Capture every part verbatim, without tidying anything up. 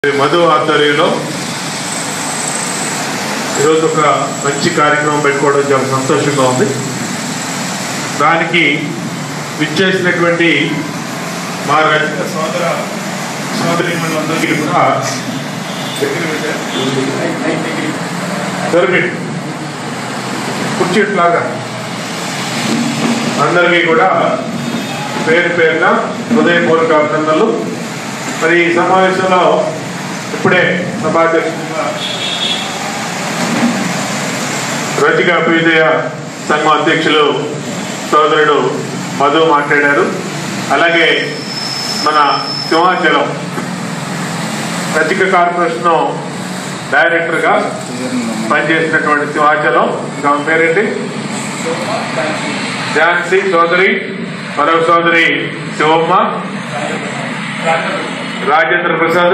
మధు ఆధ్వర్యంలో ఈరోజు ఒక మంచి కార్యక్రమం పెట్టుకోవడం చాలా సంతోషంగా ఉంది. దానికి విచ్చేసినటువంటి మా రచన సోదర సోదరీమణులందరికీ కూడా దొరికింది కుర్చీట్లాగా అందరికీ కూడా పేరు పేరున హృదయపూర్వక అభినందనలు. మరి ఈ సమావేశంలో ఇప్పుడే సభాధ్యక్షుడిగా రజిక అభ్యుదయ సంఘం అధ్యక్షులు సోదరుడు మధు మాట్లాడారు. అలాగే మన సింహాచలం రజిక కార్పొరేషన్ డైరెక్టర్గా పనిచేసినటువంటి సింహాచలం ఇంకా పేరేంటి ఝాన్సీ సోదరి, మరొక సోదరి శివమ్మ, రాజేంద్ర ప్రసాద్,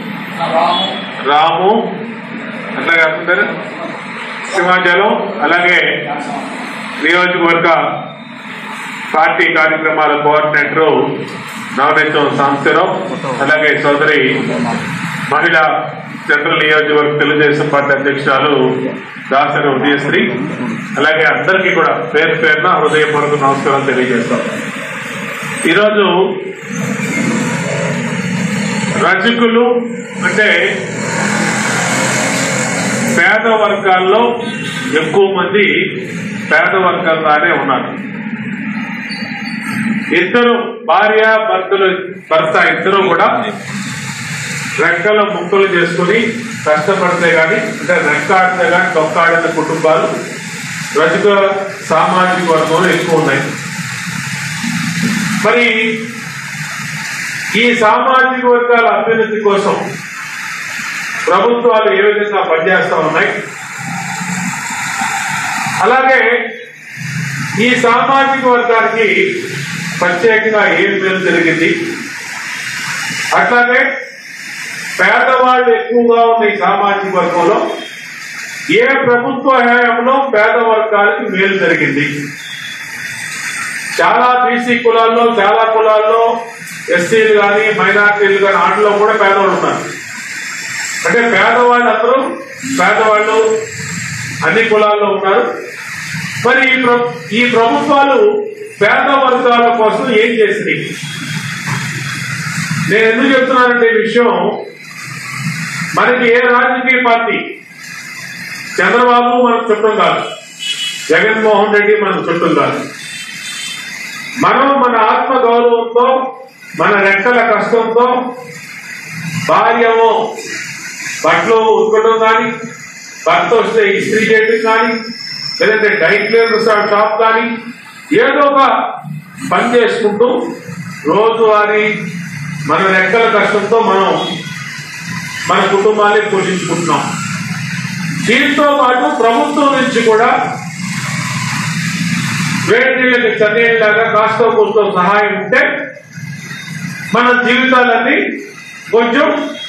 రాము అట్లా కాకుండా సింహాచలం, అలాగే నియోజకవర్గ పార్టీ కార్యక్రమాల కోఆర్డినేటర్ నవనీతం సాంశరావు, అలాగే సోదరి మహిళా సెంట్రల్ నియోజకవర్గ తెలుగుదేశం పార్టీ అధ్యక్షురాలు దాసరి ఉదయశ్రీ, అలాగే అందరికీ కూడా పేరు పేరున హృదయపూర్వక నమస్కారం తెలియజేస్తాం. ఈరోజు రజకులు అంటే పేద వర్గాల్లో ఎక్కువ మంది పేద వర్గాల్లోనే ఉన్నారు. ఇద్దరు భార్య భర్తలు భర్త ఇద్దరు కూడా రెక్కల ముక్కలు చేసుకుని కష్టపడితే గాని అంటే రెక్కాడితే గాని తొక్కాడిన కుటుంబాలు రజక సామాజిక వర్గంలో ఎక్కువ ఉన్నాయి. మరి ఈ సామాజిక వర్గాల అభ్యున్నతి కోసం ప్రభుత్వాలు ఏ విధంగా పనిచేస్తా ఉన్నాయి, అలాగే ఈ సామాజిక వర్గానికి ప్రత్యేకంగా ఏం మేలు జరిగింది, అట్లాగే పేదవాళ్ళు ఎక్కువగా ఉన్న ఈ సామాజిక వర్గంలో ఏ ప్రభుత్వ హయాంలో పేద వర్గానికి మేలు జరిగింది. చాలా బీసీ కులాల్లో చాలా కులాల్లో ఎస్సీలు కానీ మైనార్టీలు కానీ ఆటలో కూడా పేదవాళ్ళు ఉన్నారు. అంటే పేదవాళ్ళు అందరూ పేదవాళ్ళు అన్ని కులాల్లో ఉన్నారు. మరి ఈ ప్రభుత్వాలు పేద వర్గాల కోసం ఏం చేసింది? నేను ఎందుకు చెప్తున్నానంటే ఈ విషయం, మనకి ఏ రాజకీయ పార్టీ, చంద్రబాబు మనకు చుట్టం కాదు, జగన్మోహన్ రెడ్డి మనకు చుట్టం కాదు. మనం మన ఆత్మ గౌరవంతో మన రెక్కల కష్టంతో భార్యమో బట్టలు ఉతకడం కానీ, భర్త వస్తే ఇస్త్రీ చేయడం కానీ, లేదంటే డైక్లేర్ షాప్ కానీ ఏదో ఒక పని చేసుకుంటూ రోజువారీ మన రెక్కల కష్టంతో మనం మన కుటుంబాన్ని పోషించుకుంటున్నాం. దీంతో పాటు ప్రభుత్వం నుంచి కూడా వేడి నీళ్ళకి చన్నీళ్ళలాగా కాస్త కొంచెం సహాయం ఉంటే మన జీవితాలన్నీ కొంచెం